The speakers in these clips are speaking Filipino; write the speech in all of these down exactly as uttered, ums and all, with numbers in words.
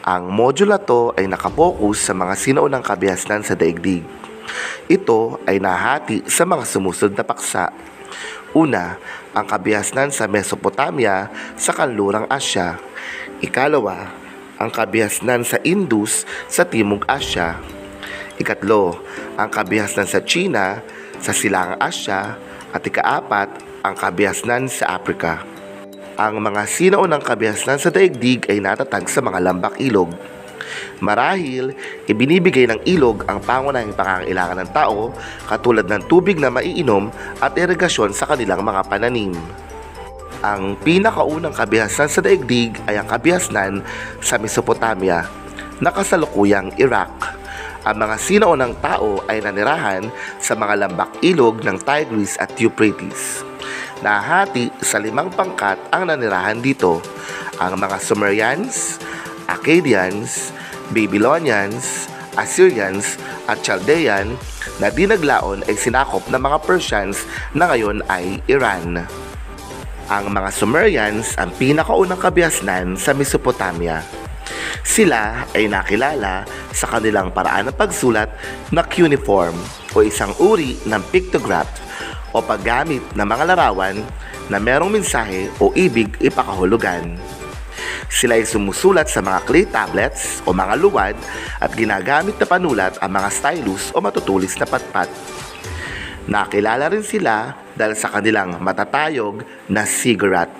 Ang module na to ay nakapokus sa mga sinaunang kabihasnan sa daigdig. Ito ay nahati sa mga sumusunod na paksa. Una, ang kabihasnan sa Mesopotamia sa kanlurang Asya. Ikalawa, ang kabihasnan sa Indus sa Timog Asya. Ikatlo, ang kabihasnan sa China sa Silangang Asya. At ikaapat, ang kabihasnan sa Africa. Ang mga sinaunang kabihasnan sa daigdig ay natatag sa mga lambak ilog. Marahil, ibinibigay ng ilog ang pangunahing pangangailangan ng tao katulad ng tubig na maiinom at irigasyon sa kanilang mga pananim. Ang pinakaunang kabihasnan sa daigdig ay ang kabihasnan sa Mesopotamia na kasalukuyang Iraq. Ang mga sinaunang tao ay nanirahan sa mga lambak ilog ng Tigris at Euphrates. Nahati sa limang pangkat ang nanirahan dito, ang mga Sumerians, Akkadians, Babylonians, Assyrians at Chaldean na dinaglaon ay sinakop ng mga Persians na ngayon ay Iran. Ang mga Sumerians ang pinakaunang kabihasnan sa Mesopotamia. Sila ay nakilala sa kanilang paraan ng pagsulat na cuneiform o isang uri ng pictograph o paggamit ng mga larawan na merong mensahe o ibig ipakahulugan. Sila ay sumusulat sa mga clay tablets o mga luwad at ginagamit na panulat ang mga stylus o matutulis na patpat. Nakilala rin sila dahil sa kanilang matatayog na ziggurat.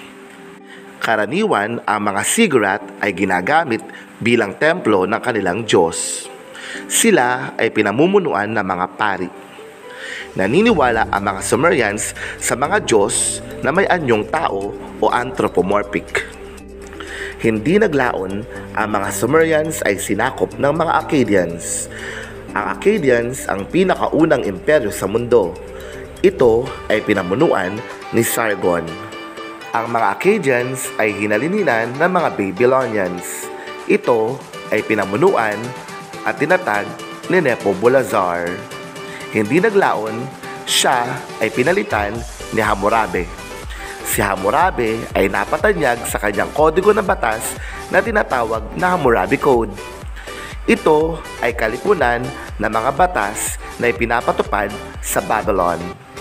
Karaniwan, ang mga ziggurat ay ginagamit bilang templo ng kanilang Diyos. Sila ay pinamumunuan ng mga pari. Naniniwala ang mga Sumerians sa mga Diyos na may anyong tao o anthropomorphic. Hindi naglaon, ang mga Sumerians ay sinakop ng mga Akkadians. Ang Akkadians ang pinakaunang imperyo sa mundo. Ito ay pinamunuan ni Sargon. Ang mga Akkadians ay hinalininan ng mga Babylonians. Ito ay pinamunuan at tinatag ni Nebuchadnezzar. Hindi naglaon, siya ay pinalitan ni Hammurabi. Si Hammurabi ay napatanyag sa kanyang kodigo ng batas na tinatawag na Hammurabi Code. Ito ay kalipunan ng mga batas na ipinapatupad sa Babylon.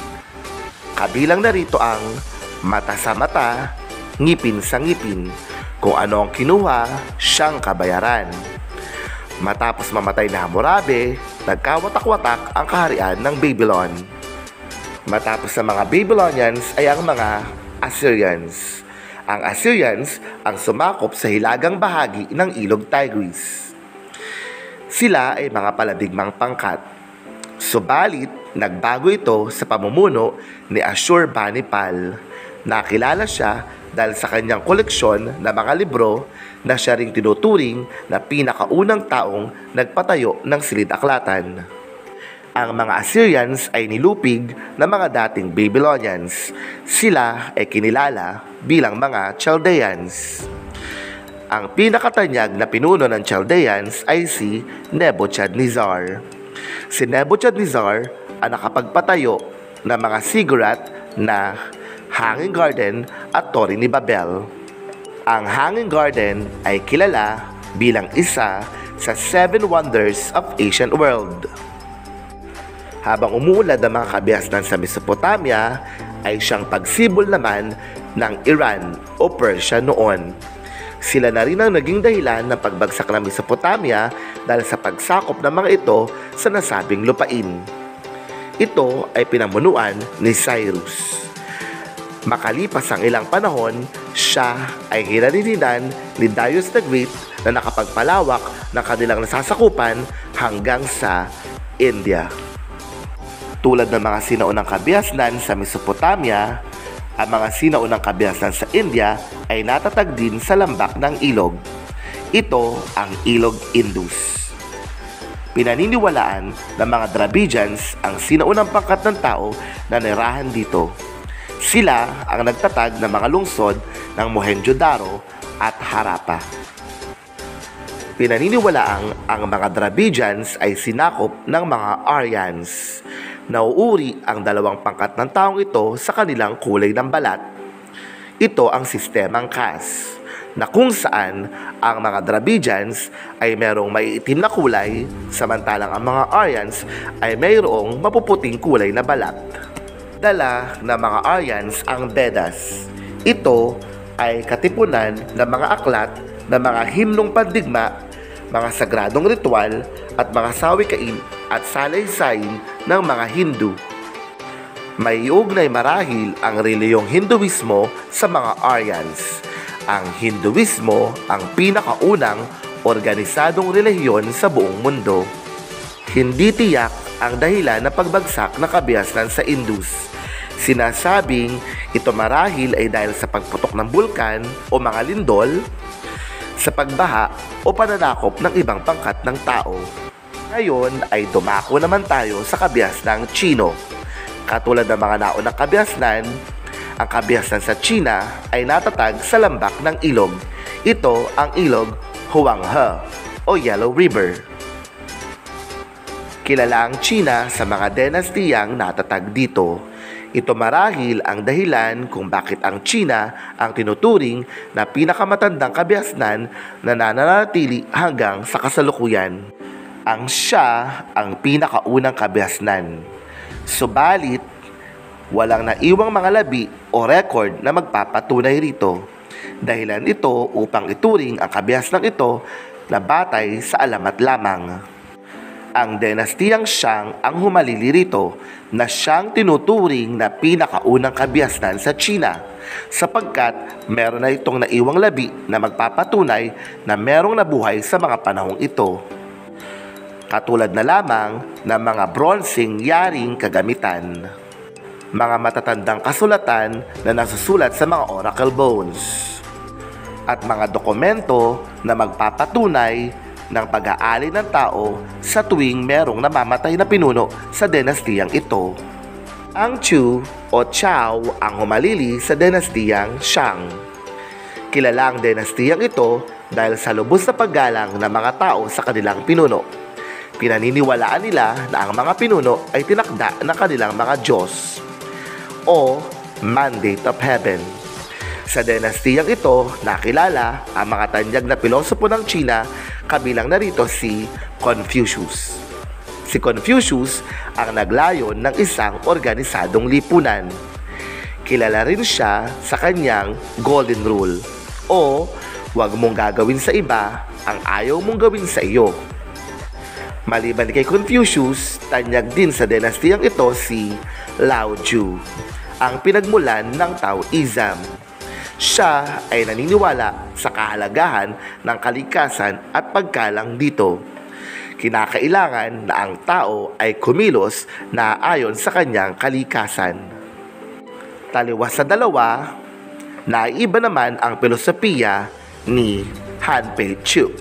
Kabilang na rito ang mata sa mata, ngipin sa ngipin, kung ano ang kinuha, siyang kabayaran. Matapos mamatay na Hammurabi, nagkawatak-watak ang kaharian ng Babylon. Matapos sa mga Babylonians ay ang mga Assyrians. Ang Assyrians ang sumakop sa hilagang bahagi ng ilog Tigris. Sila ay mga paladigmang pangkat. Subalit, nagbago ito sa pamumuno ni Ashurbanipal. Nakilala siya dahil sa kanyang koleksyon ng mga libro na siya ring tinuturing na pinakaunang taong nagpatayo ng silid-aklatan. Ang mga Assyrians ay nilupig ng mga dating Babylonians. Sila ay kinilala bilang mga Chaldeans. Ang pinakatanyag na pinuno ng Chaldeans ay si Nebuchadnezzar. Si Nebuchadnezzar ang nakapagpatayo ng mga ziggurat na Hanging Garden at Torre ni Babel. Ang Hanging Garden ay kilala bilang isa sa Seven Wonders of Ancient World. Habang umuulad ang mga kabihasnan sa Mesopotamia, ay siyang pagsibol naman ng Iran o Persia noon. Sila na rin ang naging dahilan ng pagbagsak ng Mesopotamia dahil sa pagsakop ng mga ito sa nasabing lupain. Ito ay pinamunuan ni Cyrus. Makalipas ang ilang panahon, siya ay hinalilinan ni Darius the Great na nakapagpalawak ng kanilang nasasakupan hanggang sa India. Tulad ng mga sinaunang kabihasnan sa Mesopotamia, ang mga sinaunang kabihasnan sa India ay natatag din sa lambak ng ilog. Ito ang ilog Indus. Pinaniniwalaan ng mga Dravidians ang sinaunang pangkat ng tao na nirahan dito. Sila ang nagtatag ng mga lungsod ng Mohenjo-daro at Harappa. Pinaniniwalaang ang mga Dravidians ay sinakop ng mga Aryans. Nauuri ang dalawang pangkat ng taong ito sa kanilang kulay ng balat. Ito ang sistemang caste. na kung saan ang mga Dravidians ay merong maiitim na kulay, samantalang ang mga Aryans ay mayroong mapuputing kulay na balat. Dala ng mga Aryans ang Vedas. Ito ay katipunan ng mga aklat ng mga himnong pandigma, mga sagradong ritual at mga sawikain at salay-sayin ng mga Hindu. May iugnay marahil ang reliyong Hinduismo sa mga Aryans. Ang Hinduismo ang pinakaunang organisadong relihiyon sa buong mundo. Hindi tiyak ang dahilan ng pagbagsak ng kabihasnan sa Indus. Sinasabing ito marahil ay dahil sa pagputok ng bulkan o mga lindol, sa pagbaha o pananakop ng ibang pangkat ng tao. Ngayon ay dumako naman tayo sa kabihasnang Tsino. Katulad ng mga naunang kabihasnan, ang kabihasnan sa China ay natatag sa lambak ng ilog. Ito ang ilog Huanghe o Yellow River. Kilala ang China sa mga dinastiyang natatag dito. Ito marahil ang dahilan kung bakit ang China ang tinuturing na pinakamatandang kabihasnan na nananatili hanggang sa kasalukuyan. Ang siya ang pinakaunang kabihasnan. Subalit, walang naiwang mga labi o record na magpapatunay rito. Dahilan ito upang ituring ang kabihasnang ito na batay sa alamat lamang. Ang dinastiyang Shang ang humalili rito na siyang tinuturing na pinakaunang kabihasnan sa China sapagkat meron na itong naiwang labi na magpapatunay na merong nabuhay sa mga panahong ito. Katulad na lamang ng mga bronseng yaring kagamitan. Mga matatandang kasulatan na nasusulat sa mga oracle bones at mga dokumento na magpapatunay ng pag-aali ng tao sa tuwing merong namamatay na pinuno sa dinastiyang ito. Ang Chu o Chao ang humalili sa dinastiyang Shang. Kilala ang dinastiyang ito dahil sa lubos na paggalang ng mga tao sa kanilang pinuno. Pinaniniwalaan nila na ang mga pinuno ay tinakda ng kanilang mga Diyos o mandate of heaven. Sa dinastiyang ito, nakilala ang mga tanyag na pilosopo ng China, kabilang narito si Confucius. Si Confucius ang naglayon ng isang organisadong lipunan. Kilala rin siya sa kanyang Golden Rule o huwag mong gagawin sa iba ang ayaw mong gawin sa iyo. Maliban kay Confucius, tanyag din sa dinastiyang ito si Lao Tzu, ang pinagmulan ng Taoism. Siya ay naniniwala sa kahalagahan ng kalikasan at pagkalang dito. Kinakailangan na ang tao ay kumilos na ayon sa kanyang kalikasan. Taliwas sa dalawa, naiba naman ang filosofiya ni Han Pei-Chu.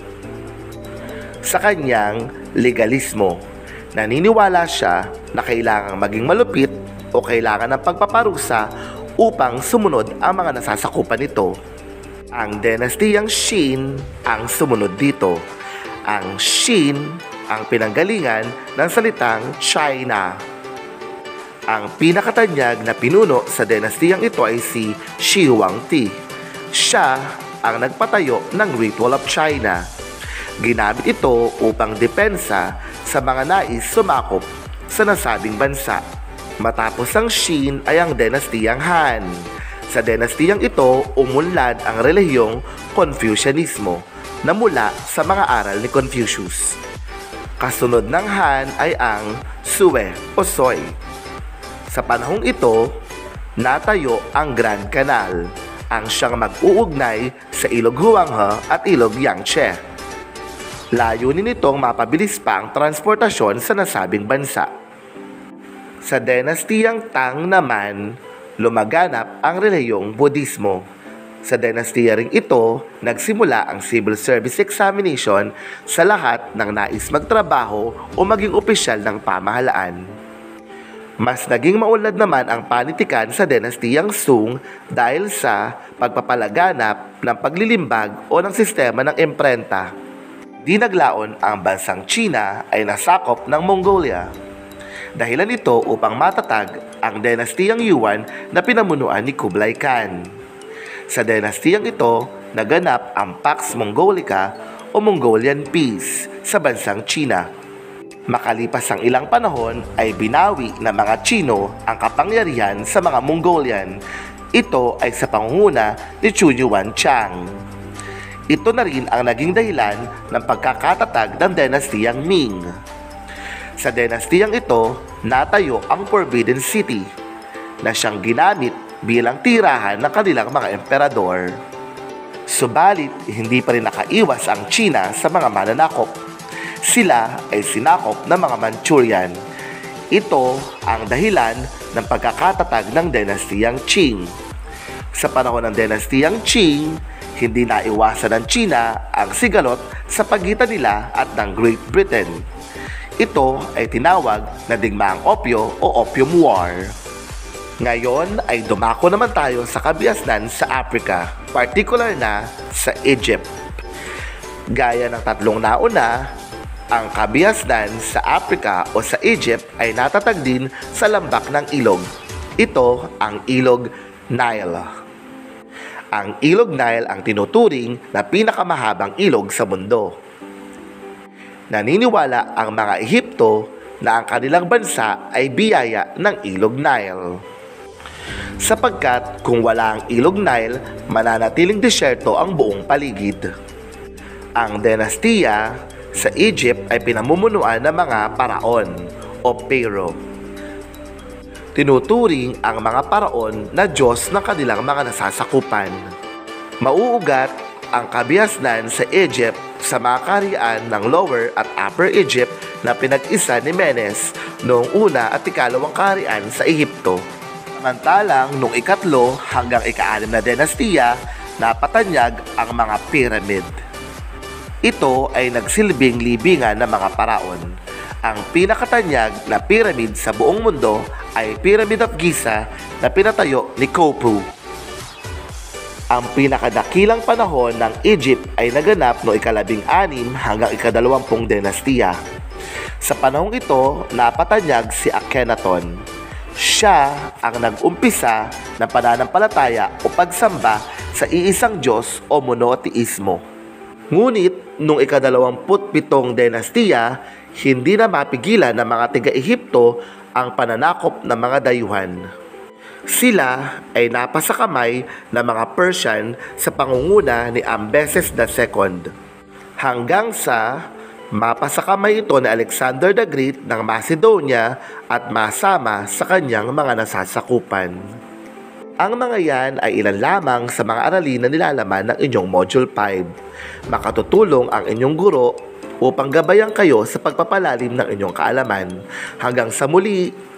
Sa kanyang legalismo, naniniwala siya na kailangang maging malupit o kailangan ng pagpaparusa upang sumunod ang mga nasasakupan nito. Ang dinastiyang Qin ang sumunod dito. Ang Qin ang pinanggalingan ng salitang China. Ang pinakatanyag na pinuno sa dinastiyang ito ay si Shi Huangdi. Siya ang nagpatayo ng Great Wall of China. Ginamit ito upang depensa sa mga nais sumakop sa nasabing bansa. Matapos ang Qin ay ang dinastiyang Han. Sa dinastiyang ito, umunlad ang relihiyong Confucianismo na mula sa mga aral ni Confucius. Kasunod ng Han ay ang Sui o Sui. Sa panahong ito, natayo ang Grand Canal, ang siyang mag-uugnay sa Ilog Huanghe at Ilog Yangtze. Layunin nitong mapabilis pa ang transportasyon sa nasabing bansa. Sa dinastiyang Tang naman, lumaganap ang relihiyong Budismo. Sa dinastiya ring ito, nagsimula ang civil service examination sa lahat ng nais magtrabaho o maging opisyal ng pamahalaan. Mas naging maunlad naman ang panitikan sa dinastiyang Sung dahil sa pagpapalaganap ng paglilimbag o ng sistema ng imprenta. Di naglaon ang bansang China ay nasakop ng Mongolia. Dahilan ito upang matatag ang dinastiyang Yuan na pinamunuan ni Kublai Khan. Sa dinastiyang ito, naganap ang Pax Mongolica o Mongolian Peace sa bansang China. Makalipas ang ilang panahon ay binawi ng mga Chino ang kapangyarihan sa mga Mongolian. Ito ay sa pangunguna ni Chu Yuanchang. Ito na rin ang naging dahilan ng pagkakatatag ng dinastiyang Ming. Sa dinastiyang ito, natayo ang Forbidden City na siyang ginamit bilang tirahan ng kanilang mga emperador. Subalit, hindi pa rin nakaiwas ang China sa mga mananakop. Sila ay sinakop ng mga Manchurian. Ito ang dahilan ng pagkakatatag ng dinastiyang Qing. Sa panahon ng dinastiyang Qing, hindi naiwasan ng China ang sigalot sa pagitan nila at ng Great Britain. Ito ay tinawag na Digmaang Opyo o Opium War. Ngayon ay dumako naman tayo sa kabiasnan sa Africa, particular na sa Egypt. Gaya ng tatlong nauna, ang kabiasnan sa Africa o sa Egypt ay natatag din sa lambak ng ilog. Ito ang ilog Nile. Ang ilog Nile ang tinuturing na pinakamahabang ilog sa mundo. Naniniwala ang mga Ehipto na ang kanilang bansa ay biyaya ng ilog Nile. Sapagkat kung wala ang ilog Nile, mananatiling disyerto ang buong paligid. Ang dinastiya sa Egypt ay pinamumunuan ng mga paraon o pharaoh. Tinuturing ang mga paraon na Diyos ng kanilang mga nasasakupan. Mauugat ang kabiasnan sa Egypt sa mga kaharian ng Lower at Upper Egypt na pinag-isa ni Menes noong una at ikalawang kaharian sa Ehipto. Samantalang noong ikatlo hanggang ika-anim na dinastiya, napatanyag ang mga pyramid. Ito ay nagsilbing libingan ng mga paraon. Ang pinakatanyag na pyramid sa buong mundo ay Pyramid of Giza na pinatayo ni Khufu. Ang pinakadakilang panahon ng Egypt ay naganap noong ikalabing anim hanggang ikadalawampung dinastiya. Sa panahong ito, napatanyag si Akhenaton. Siya ang nag-umpisa ng pananampalataya o pagsamba sa iisang Diyos o monoteismo. Ngunit, noong ikadalawamput pitong dinastiya, hindi na mapigilan ng mga tiga-Ehipto ang pananakop ng mga dayuhan. Sila ay napasakamay ng mga Persian sa pangunguna ni Ambeses the Second. Hanggang sa mapasakamay ito ni Alexander the Great ng Macedonia at masama sa kanyang mga nasasakupan. Ang mga yan ay ilan lamang sa mga aralin na nilalaman ng inyong Module five. Makatutulong ang inyong guro upang gabayan kayo sa pagpapalalim ng inyong kaalaman. Hanggang sa muli!